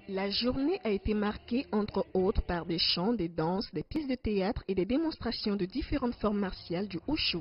La journée a été marquée entre autres par des chants, des danses, des pièces de théâtre et des démonstrations de différentes formes martiales du Wushu.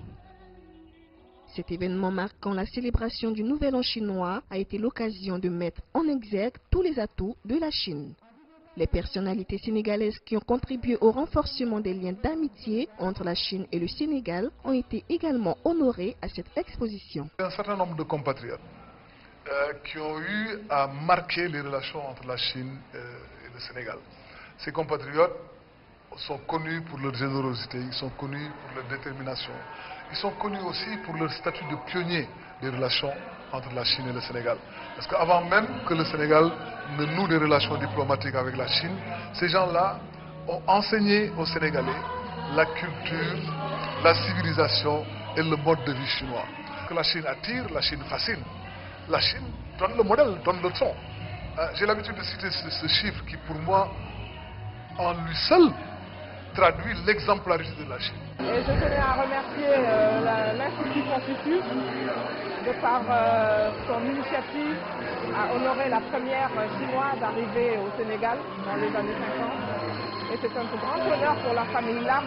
Cet événement marquant la célébration du Nouvel An chinois a été l'occasion de mettre en exergue tous les atouts de la Chine. Les personnalités sénégalaises qui ont contribué au renforcement des liens d'amitié entre la Chine et le Sénégal ont été également honorés à cette exposition. Un certain nombre de compatriotes qui ont eu à marquer les relations entre la Chine et le Sénégal. Ces compatriotes sont connus pour leur générosité, ils sont connus pour leur détermination, ils sont connus aussi pour leur statut de pionnier des relations entre la Chine et le Sénégal. Parce qu'avant même que le Sénégal ne noue des relations diplomatiques avec la Chine, ces gens-là ont enseigné aux Sénégalais la culture, la civilisation et le mode de vie chinois. Que la Chine attire, la Chine fascine. La Chine donne le modèle, donne le ton. J'ai l'habitude de citer ce chiffre qui, pour moi, en lui seul, traduit l'exemplarité de la Chine. Et je tenais à remercier l'Institut Confucius de par son initiative à honorer la première chinoise arrivée au Sénégal dans les années 50. Et c'est un grand honneur pour la famille Lam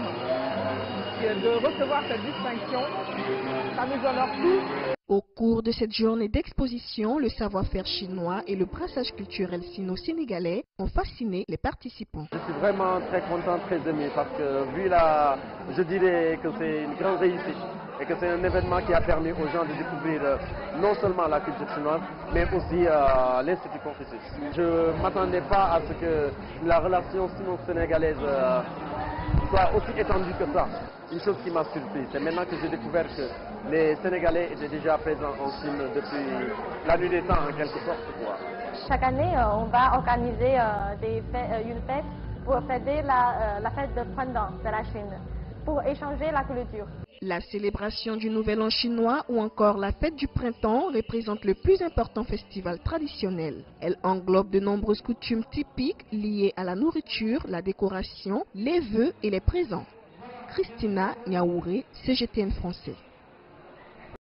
de recevoir cette distinction. Ça nous honore tous. Au cours de cette journée d'exposition, le savoir-faire chinois et le brassage culturel sino-sénégalais ont fasciné les participants. Je suis vraiment très content, très ému parce que je dirais que c'est une grande réussite et que c'est un événement qui a permis aux gens de découvrir non seulement la culture chinoise, mais aussi l'Institut Confucius. Je ne m'attendais pas à ce que la relation sino-sénégalaise soit aussi étendue que ça. Une chose qui m'a surpris, c'est maintenant que j'ai découvert que les Sénégalais étaient déjà présents en Chine depuis la nuit des temps en quelque sorte. Chaque année, on va organiser une fête pour fêter la fête de Printemps de la Chine, pour échanger la culture. La célébration du Nouvel An chinois ou encore la fête du printemps représente le plus important festival traditionnel. Elle englobe de nombreuses coutumes typiques liées à la nourriture, la décoration, les vœux et les présents. Christina Niaouré, CGTN français.